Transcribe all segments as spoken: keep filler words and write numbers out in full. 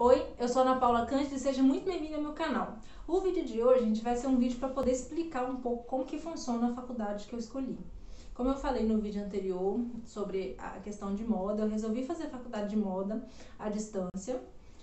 Oi, eu sou a Ana Paula Cândido e seja muito bem-vinda ao meu canal. O vídeo de hoje, gente, vai ser um vídeo para poder explicar um pouco como que funciona a faculdade que eu escolhi. Como eu falei no vídeo anterior sobre a questão de moda, eu resolvi fazer faculdade de moda à distância.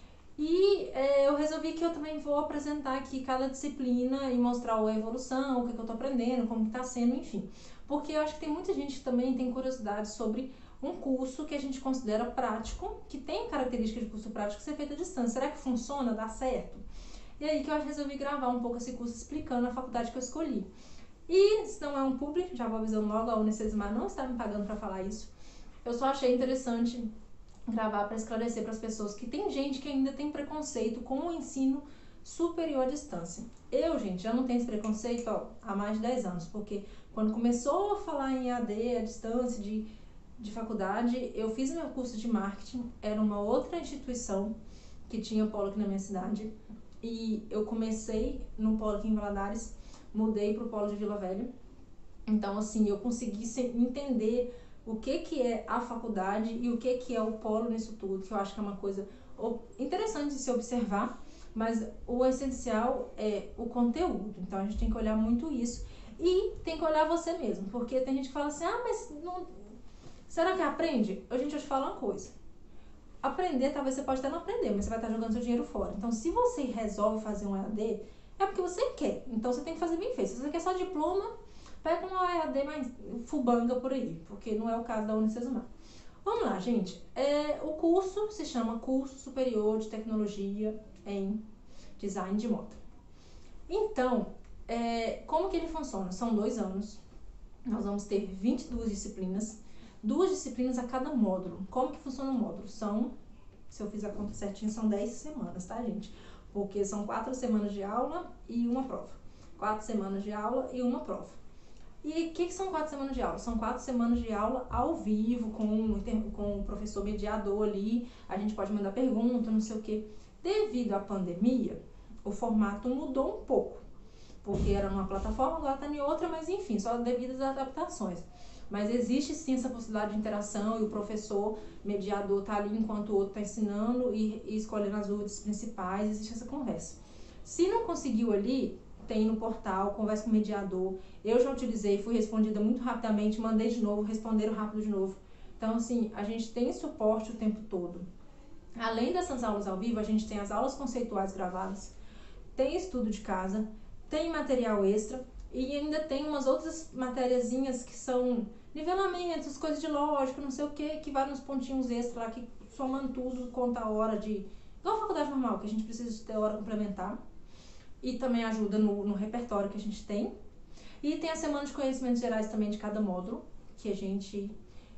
E é, eu resolvi que eu também vou apresentar aqui cada disciplina e mostrar a evolução, o que, que eu tô aprendendo, como que tá sendo, enfim. Porque eu acho que tem muita gente que também tem curiosidade sobre um curso que a gente considera prático, que tem características de curso prático ser feito à distância. Será que funciona? Dá certo? E aí que eu resolvi gravar um pouco esse curso explicando a faculdade que eu escolhi. E se não é um publi, já vou avisando logo, a Unicesumar não está me pagando para falar isso. Eu só achei interessante gravar para esclarecer para as pessoas que tem gente que ainda tem preconceito com o ensino superior à distância. Eu, gente, já não tenho esse preconceito ó, há mais de dez anos, porque quando começou a falar em A D, à distância, de, de faculdade, eu fiz meu curso de marketing, era uma outra instituição que tinha o polo aqui na minha cidade, e eu comecei no polo aqui em Valadares, mudei para o polo de Vila Velha, então assim, eu consegui entender o que que é a faculdade e o que que é o polo nisso tudo, que eu acho que é uma coisa interessante de se observar, mas o essencial é o conteúdo, então a gente tem que olhar muito isso e tem que olhar você mesmo, porque tem gente que fala assim, ah, mas não... será que aprende? A gente, eu te falo uma coisa, aprender, talvez você pode até não aprender, mas você vai estar jogando seu dinheiro fora, então se você resolve fazer um E A D, é porque você quer, então você tem que fazer bem feito, se você quer só diploma, pega uma E A D mais fubanga por aí, porque não é o caso da Unicesumar. Vamos lá, gente. É, o curso se chama Curso Superior de Tecnologia em Design de Moda. Então, é, como que ele funciona? São dois anos. Nós vamos ter vinte e duas disciplinas. Duas disciplinas a cada módulo. Como que funciona o módulo? São, se eu fizer a conta certinho, são dez semanas, tá, gente? Porque são quatro semanas de aula e uma prova. Quatro semanas de aula e uma prova. E o que, que são quatro semanas de aula? São quatro semanas de aula ao vivo, com, com o professor mediador ali, a gente pode mandar pergunta, não sei o quê. Devido à pandemia, o formato mudou um pouco, porque era numa plataforma, agora está em outra, mas enfim, só devido às adaptações. Mas existe sim essa possibilidade de interação e o professor mediador está ali enquanto o outro está ensinando e, e escolhendo as dúvidas principais, existe essa conversa. Se não conseguiu ali, tem no portal, conversa com o mediador. Eu já utilizei, fui respondida muito rapidamente, mandei de novo, responderam rápido de novo. Então, assim, a gente tem suporte o tempo todo. Além dessas aulas ao vivo, a gente tem as aulas conceituais gravadas, tem estudo de casa, tem material extra e ainda tem umas outras matériazinhas que são nivelamentos, coisas de lógica, não sei o que, que vai nos pontinhos extra lá, que somando tudo, conta a hora de... igual a faculdade normal, que a gente precisa ter hora complementar. E também ajuda no, no repertório que a gente tem. E tem a semana de conhecimentos gerais também de cada módulo, que a gente,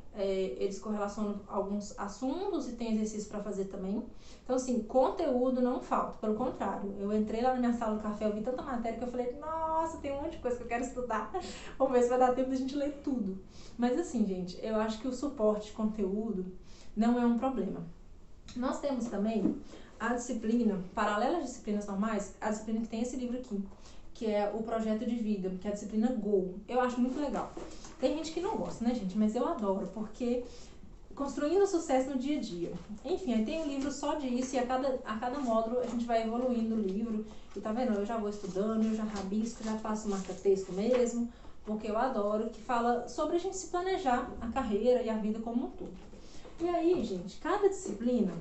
é, eles correlacionam alguns assuntos e tem exercício para fazer também. Então, assim, conteúdo não falta, pelo contrário. Eu entrei lá na minha sala do café, eu vi tanta matéria que eu falei, nossa, tem um monte de coisa que eu quero estudar. Vamos ver se vai dar tempo da gente ler tudo. Mas assim, gente, eu acho que o suporte de conteúdo não é um problema. Nós temos também a disciplina, paralela às disciplinas normais, a disciplina que tem esse livro aqui, que é o Projeto de Vida, que é a disciplina Go. Eu acho muito legal. Tem gente que não gosta, né, gente? Mas eu adoro, porque construindo sucesso no dia a dia. Enfim, aí tem um livro só disso e a cada, a cada módulo a gente vai evoluindo o livro. E tá vendo? Eu já vou estudando, eu já rabisco, já faço marca-texto mesmo, porque eu adoro, que fala sobre a gente se planejar a carreira e a vida como um todo. E aí, gente, cada disciplina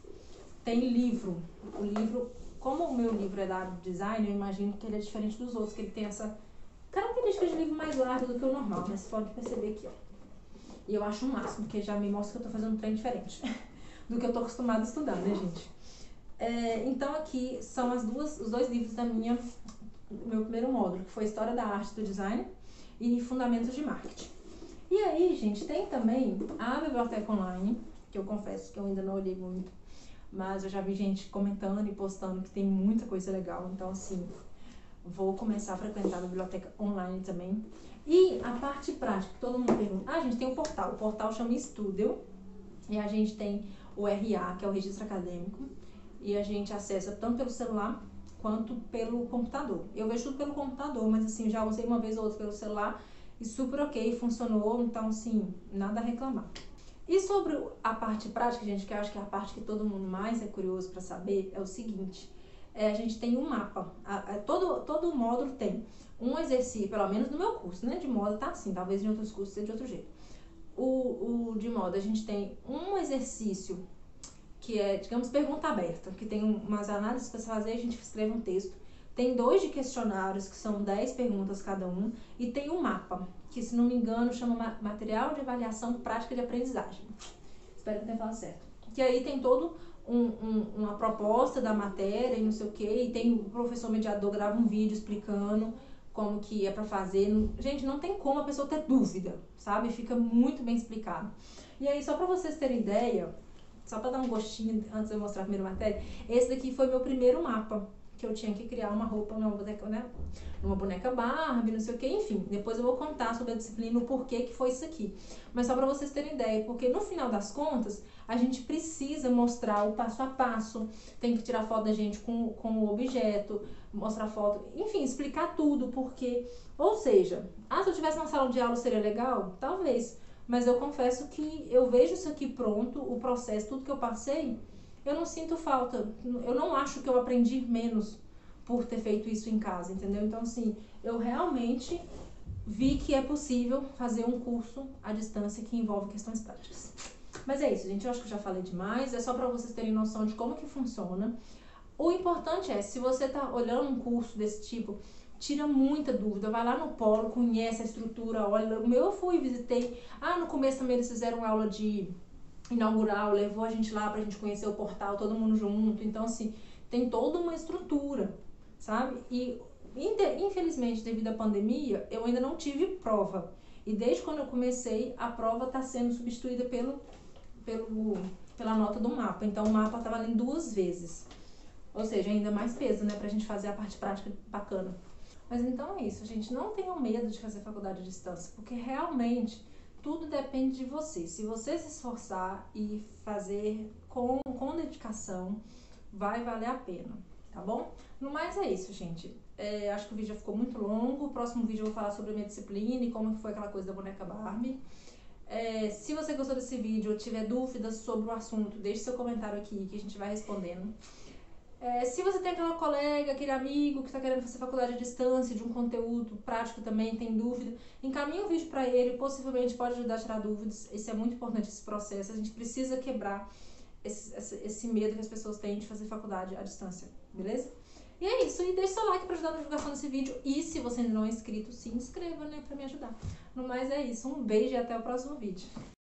tem livro. O livro, como o meu livro é da área de design, eu imagino que ele é diferente dos outros, que ele tem essa característica de livro mais largo do que o normal, mas você pode perceber aqui, ó. E eu acho o máximo, porque já me mostra que eu tô fazendo um trem diferente do que eu tô acostumada a estudar, né, gente? É, então aqui são as duas, os dois livros da minha, do meu primeiro módulo, que foi História da Arte do Design e Fundamentos de Marketing. E aí, gente, tem também a biblioteca online, que eu confesso que eu ainda não olhei muito, mas eu já vi gente comentando e postando que tem muita coisa legal, então assim, vou começar a frequentar a biblioteca online também. E a parte prática, que todo mundo pergunta, ah, a gente tem um portal, o portal chama Studio, e a gente tem o R A, que é o Registro Acadêmico, e a gente acessa tanto pelo celular quanto pelo computador. Eu vejo tudo pelo computador, mas assim, já usei uma vez ou outra pelo celular, e super ok, funcionou, então assim, nada a reclamar. E sobre a parte prática, gente, que eu acho que é a parte que todo mundo mais é curioso para saber, é o seguinte, é, a gente tem um mapa, a, a, todo, todo módulo tem um exercício, pelo menos no meu curso, né, de moda tá assim, talvez em outros cursos seja de outro jeito. O, o de moda, a gente tem um exercício que é, digamos, pergunta aberta, que tem umas análises para fazer, a gente escreve um texto. Tem dois de questionários, que são dez perguntas cada um, e tem um mapa, que, se não me engano, chama Material de Avaliação Prática de Aprendizagem. Espero que tenha falado certo. Que aí tem todo um, um, uma proposta da matéria e não sei o quê, e tem o professor mediador grava um vídeo explicando como que é para fazer. Gente, não tem como a pessoa ter dúvida, sabe? Fica muito bem explicado. E aí, só para vocês terem ideia, só para dar um gostinho antes de eu mostrar a primeira matéria, esse daqui foi meu primeiro mapa, que eu tinha que criar uma roupa numa boneca, né? Numa boneca Barbie, não sei o que, enfim. Depois eu vou contar sobre a disciplina, o porquê que foi isso aqui. Mas só para vocês terem ideia, porque no final das contas, a gente precisa mostrar o passo a passo, tem que tirar foto da gente com, com o objeto, mostrar foto, enfim, explicar tudo, porque, ou seja, ah, se eu tivesse uma sala de aula seria legal? Talvez, mas eu confesso que eu vejo isso aqui pronto, o processo, tudo que eu passei, eu não sinto falta, eu não acho que eu aprendi menos por ter feito isso em casa, entendeu? Então, assim, eu realmente vi que é possível fazer um curso à distância que envolve questões práticas. Mas é isso, gente, eu acho que eu já falei demais, é só para vocês terem noção de como que funciona. O importante é, se você tá olhando um curso desse tipo, tira muita dúvida, vai lá no polo, conhece a estrutura, olha, o meu eu fui, visitei, ah, no começo também eles fizeram aula de inaugural, levou a gente lá pra gente conhecer o portal, todo mundo junto, então assim, tem toda uma estrutura, sabe? E infelizmente, devido à pandemia, eu ainda não tive prova, e desde quando eu comecei, a prova está sendo substituída pelo, pelo, pela nota do mapa, então o mapa tá valendo duas vezes, ou seja, ainda mais peso, né, pra gente fazer a parte prática bacana. Mas então é isso, gente, não tenham medo de fazer faculdade à distância, porque realmente tudo depende de você. Se você se esforçar e fazer com, com dedicação, vai valer a pena, tá bom? No mais é isso, gente. É, acho que o vídeo já ficou muito longo. O próximo vídeo eu vou falar sobre a minha disciplina e como foi aquela coisa da boneca Barbie. É, se você gostou desse vídeo ou tiver dúvidas sobre o assunto, deixe seu comentário aqui que a gente vai respondendo. É, se você tem aquela colega, aquele amigo que está querendo fazer faculdade à distância de um conteúdo prático também, tem dúvida, encaminhe um vídeo para ele, possivelmente pode ajudar a tirar dúvidas. Isso é muito importante, esse processo. A gente precisa quebrar esse, esse, esse medo que as pessoas têm de fazer faculdade à distância, beleza? E é isso, e deixe seu like para ajudar na divulgação desse vídeo, e se você ainda não é inscrito, se inscreva, né, para me ajudar. No mais é isso, um beijo e até o próximo vídeo.